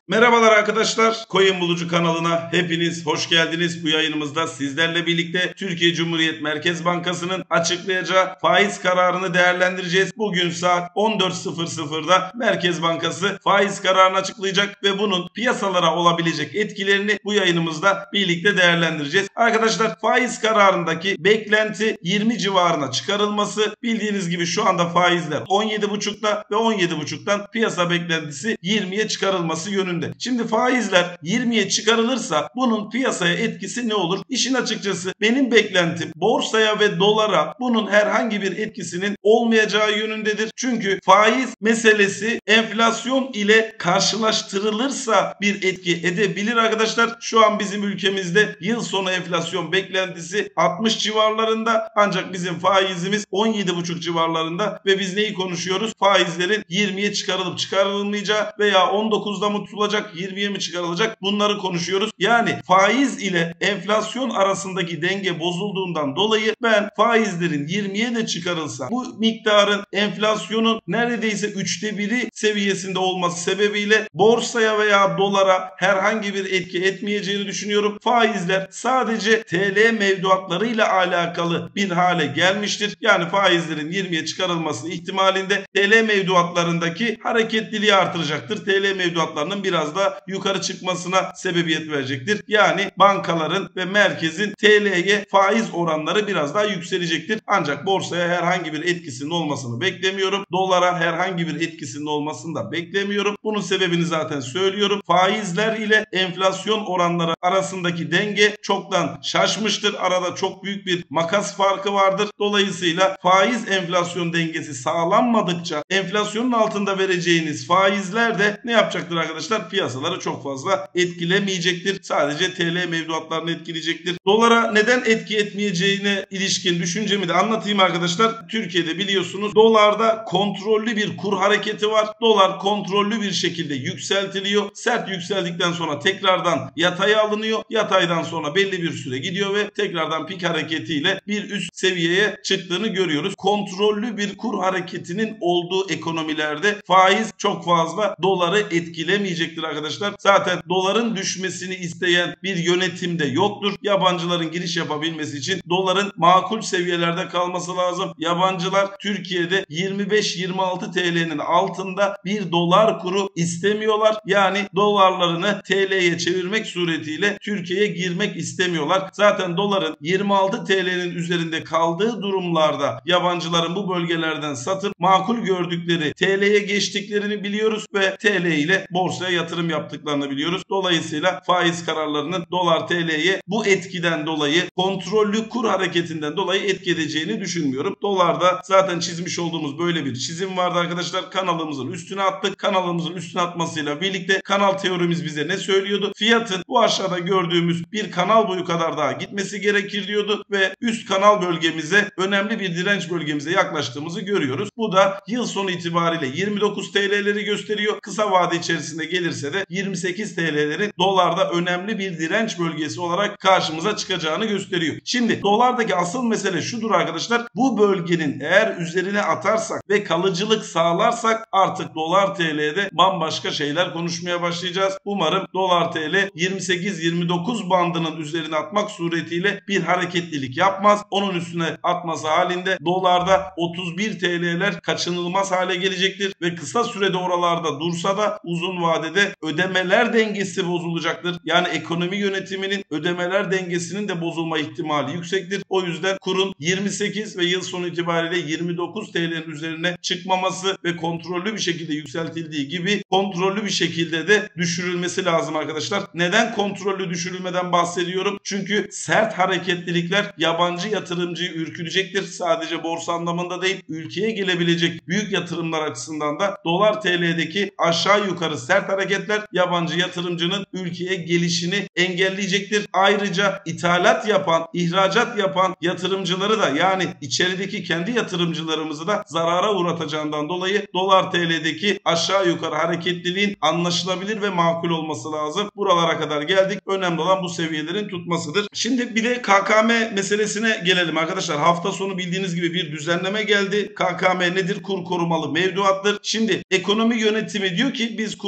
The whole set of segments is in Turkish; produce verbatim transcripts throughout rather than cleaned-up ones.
Merhabalar arkadaşlar, Coin Bulucu kanalına hepiniz hoş geldiniz. Bu yayınımızda sizlerle birlikte Türkiye Cumhuriyet Merkez Bankası'nın açıklayacağı faiz kararını değerlendireceğiz. Bugün saat on dört sıfır sıfırda Merkez Bankası faiz kararını açıklayacak ve bunun piyasalara olabilecek etkilerini bu yayınımızda birlikte değerlendireceğiz. Arkadaşlar, faiz kararındaki beklenti yirmi civarına çıkarılması. Bildiğiniz gibi şu anda faizler on yedi buçukta ve on yedi buçuktan piyasa beklentisi yirmiye çıkarılması yönünde. Şimdi faizler yirmiye çıkarılırsa bunun piyasaya etkisi ne olur? İşin açıkçası benim beklentim borsaya ve dolara bunun herhangi bir etkisinin olmayacağı yönündedir. Çünkü faiz meselesi enflasyon ile karşılaştırılırsa bir etki edebilir arkadaşlar. Şu an bizim ülkemizde yıl sonu enflasyon beklentisi altmış civarlarında, ancak bizim faizimiz on yedi buçuk civarlarında ve biz neyi konuşuyoruz? Faizlerin yirmiye çıkarılıp çıkarılmayacağı veya on dokuzda mı tutulacak, yirmiye mi çıkarılacak, bunları konuşuyoruz. Yani faiz ile enflasyon arasındaki denge bozulduğundan dolayı ben faizlerin yirmiye de çıkarılsa bu miktarın enflasyonun neredeyse üçte biri seviyesinde olması sebebiyle borsaya veya dolara herhangi bir etki etmeyeceğini düşünüyorum. Faizler sadece T L mevduatlarıyla alakalı bir hale gelmiştir. Yani faizlerin yirmiye çıkarılması ihtimalinde T L mevduatlarındaki hareketliliği artıracaktır. T L mevduatlarının biraz da yukarı çıkmasına sebebiyet verecektir. Yani bankaların ve merkezin T L'ye faiz oranları biraz daha yükselecektir. Ancak borsaya herhangi bir etkisinin olmasını beklemiyorum. Dolara herhangi bir etkisinin olmasını da beklemiyorum. Bunun sebebini zaten söylüyorum. Faizler ile enflasyon oranları arasındaki denge çoktan şaşmıştır. Arada çok büyük bir makas farkı vardır. Dolayısıyla faiz enflasyon dengesi sağlanmadıkça enflasyonun altında vereceğiniz faizler de ne yapacaktır arkadaşlar? Piyasaları çok fazla etkilemeyecektir. Sadece T L mevduatlarını etkileyecektir. Dolara neden etki etmeyeceğine ilişkin düşüncemi de anlatayım arkadaşlar. Türkiye'de biliyorsunuz dolarda kontrollü bir kur hareketi var. Dolar kontrollü bir şekilde yükseltiliyor. Sert yükseldikten sonra tekrardan yataya alınıyor. Yataydan sonra belli bir süre gidiyor ve tekrardan pik hareketiyle bir üst seviyeye çıktığını görüyoruz. Kontrollü bir kur hareketinin olduğu ekonomilerde faiz çok fazla doları etkilemeyecektir arkadaşlar. Zaten doların düşmesini isteyen bir yönetimde yoktur. Yabancıların giriş yapabilmesi için doların makul seviyelerde kalması lazım. Yabancılar Türkiye'de yirmi beş yirmi altı T L'nin altında bir dolar kuru istemiyorlar. Yani dolarlarını T L'ye çevirmek suretiyle Türkiye'ye girmek istemiyorlar. Zaten doların yirmi altı T L'nin üzerinde kaldığı durumlarda yabancıların bu bölgelerden satıp makul gördükleri T L'ye geçtiklerini biliyoruz ve T L ile borsaya yatırım yaptıklarını biliyoruz. Dolayısıyla faiz kararlarının dolar T L'ye bu etkiden dolayı, kontrollü kur hareketinden dolayı etki edeceğini düşünmüyorum. Dolarda zaten çizmiş olduğumuz böyle bir çizim vardı arkadaşlar. Kanalımızın üstüne attık. Kanalımızın üstüne atmasıyla birlikte kanal teorimiz bize ne söylüyordu? Fiyatın bu aşağıda gördüğümüz bir kanal boyu kadar daha gitmesi gerekir diyordu ve üst kanal bölgemize, önemli bir direnç bölgemize yaklaştığımızı görüyoruz. Bu da yıl sonu itibariyle yirmi dokuz T L'leri gösteriyor. Kısa vade içerisinde gelirse de yirmi sekiz T L'lerin dolarda önemli bir direnç bölgesi olarak karşımıza çıkacağını gösteriyor. Şimdi dolardaki asıl mesele şudur arkadaşlar. Bu bölgenin eğer üzerine atarsak ve kalıcılık sağlarsak artık dolar T L'de bambaşka şeyler konuşmaya başlayacağız. Umarım dolar T L yirmi sekiz yirmi dokuz bandının üzerine atmak suretiyle bir hareketlilik yapmaz. Onun üstüne atması halinde dolarda otuz bir T L'ler kaçınılmaz hale gelecektir ve kısa sürede oralarda dursa da uzun vadede ödemeler dengesi bozulacaktır. Yani ekonomi yönetiminin ödemeler dengesinin de bozulma ihtimali yüksektir. O yüzden kurun yirmi sekiz ve yıl sonu itibariyle yirmi dokuz T L'nin üzerine çıkmaması ve kontrollü bir şekilde yükseltildiği gibi kontrollü bir şekilde de düşürülmesi lazım arkadaşlar. Neden kontrollü düşürülmeden bahsediyorum? Çünkü sert hareketlilikler yabancı yatırımcıyı ürkütecektir. Sadece borsa anlamında değil, ülkeye gelebilecek büyük yatırımlar açısından da dolar T L'deki aşağı yukarı sert hareketler yabancı yatırımcının ülkeye gelişini engelleyecektir. Ayrıca ithalat yapan, ihracat yapan yatırımcıları da, yani içerideki kendi yatırımcılarımızı da zarara uğratacağından dolayı dolar T L'deki aşağı yukarı hareketliliğin anlaşılabilir ve makul olması lazım. Buralara kadar geldik. Önemli olan bu seviyelerin tutmasıdır. Şimdi bir de K K M meselesine gelelim arkadaşlar. Hafta sonu bildiğiniz gibi bir düzenleme geldi. K K M nedir? Kur korumalı mevduattır. Şimdi ekonomi yönetimi diyor ki biz kur korumalı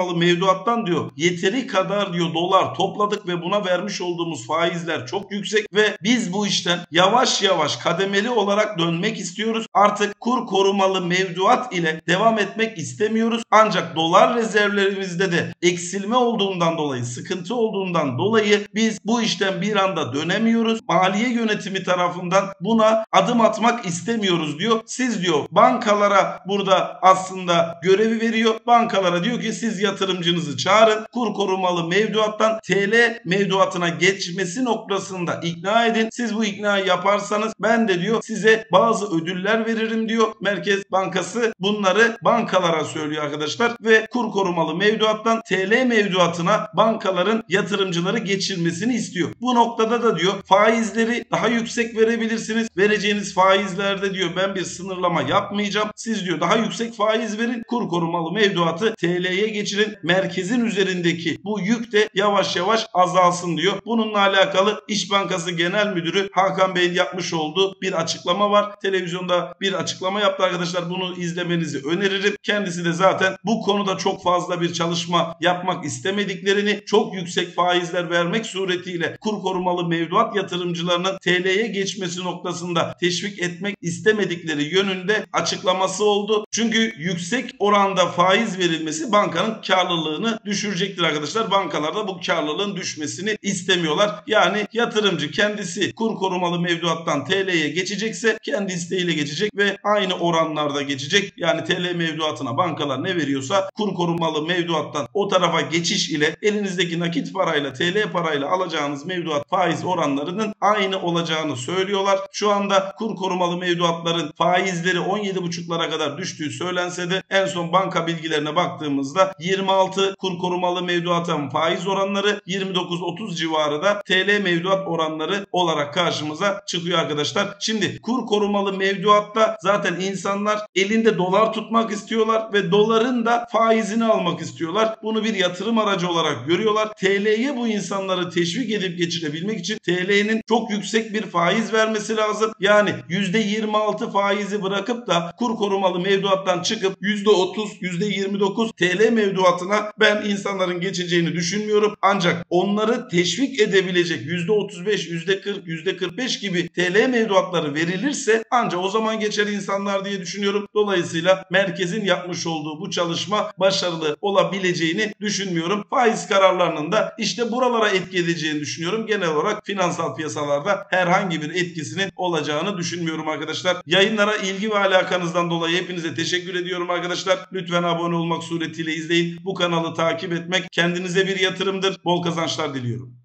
korumalı mevduattan diyor yeteri kadar diyor dolar topladık ve buna vermiş olduğumuz faizler çok yüksek ve biz bu işten yavaş yavaş kademeli olarak dönmek istiyoruz. Artık kur korumalı mevduat ile devam etmek istemiyoruz. Ancak dolar rezervlerimizde de eksilme olduğundan dolayı, sıkıntı olduğundan dolayı biz bu işten bir anda dönemiyoruz. Maliye yönetimi tarafından buna adım atmak istemiyoruz diyor. Siz diyor bankalara burada aslında görevi veriyor. Bankalara diyor ki siz yatırımcınızı çağırın. Kur korumalı mevduattan T L mevduatına geçmesi noktasında ikna edin. Siz bu iknayı yaparsanız ben de diyor size bazı ödüller veririm diyor. Merkez Bankası bunları bankalara söylüyor arkadaşlar ve kur korumalı mevduattan T L mevduatına bankaların yatırımcıları geçirmesini istiyor. Bu noktada da diyor faizleri daha yüksek verebilirsiniz. Vereceğiniz faizlerde diyor ben bir sınırlama yapmayacağım. Siz diyor daha yüksek faiz verin. Kur korumalı mevduatı T L'ye geçirin. Merkezin üzerindeki bu yük de yavaş yavaş azalsın diyor. Bununla alakalı İş Bankası Genel Müdürü Hakan Bey'in yapmış olduğu bir açıklama var. Televizyonda bir açıklama yaptı arkadaşlar. Bunu izlemenizi öneririm. Kendisi de zaten bu konuda çok fazla bir çalışma yapmak istemediklerini, çok yüksek faizler vermek suretiyle kur korumalı mevduat yatırımcılarının T L'ye geçmesi noktasında teşvik etmek istemedikleri yönünde açıklaması oldu. Çünkü yüksek oranda faiz verilmesi bankanın karlılığını düşürecektir arkadaşlar. Bankalar da bu karlılığın düşmesini istemiyorlar. Yani yatırımcı kendisi kur korumalı mevduattan T L'ye geçecekse kendi isteğiyle geçecek ve aynı oranlarda geçecek. Yani T L mevduatına bankalar ne veriyorsa kur korumalı mevduattan o tarafa geçiş ile elinizdeki nakit parayla T L parayla alacağınız mevduat faiz oranlarının aynı olacağını söylüyorlar. Şu anda kur korumalı mevduatların faizleri on yedi buçuklara kadar düştüğü söylense de en son banka bilgilerine baktığımızda yirmi altı kur korumalı mevduatın faiz oranları, yirmi dokuz otuz civarı da T L mevduat oranları olarak karşımıza çıkıyor arkadaşlar. Şimdi kur korumalı mevduatta zaten insanlar elinde dolar tutmak istiyorlar ve doların da faizini almak istiyorlar. Bunu bir yatırım aracı olarak görüyorlar. T L'ye bu insanları teşvik edip geçirebilmek için T L'nin çok yüksek bir faiz vermesi lazım. Yani yüzde yirmi altı faizi bırakıp da kur korumalı mevduattan çıkıp yüzde otuz, yüzde yirmi dokuz T L mevduatına ben insanların geçeceğini düşünmüyorum. Ancak onları teşvik edebilecek yüzde otuz beş, yüzde kırk, yüzde kırk beş gibi T L mevduatları verilirse ancak o zaman geçer insanlar diye düşünüyorum. Dolayısıyla merkezin yapmış olduğu bu çalışma başarılı olabileceğini düşünmüyorum. Faiz kararlarının da işte buralara etki edeceğini düşünüyorum. Genel olarak finansal piyasalarda herhangi bir etkisinin olacağını düşünmüyorum arkadaşlar. Yayınlara ilgi ve alakanızdan dolayı hepinize teşekkür ediyorum arkadaşlar. Lütfen abone olmak suretiyle izleyin. Bu kanalı takip etmek kendinize bir yatırımdır. Bol kazançlar diliyorum.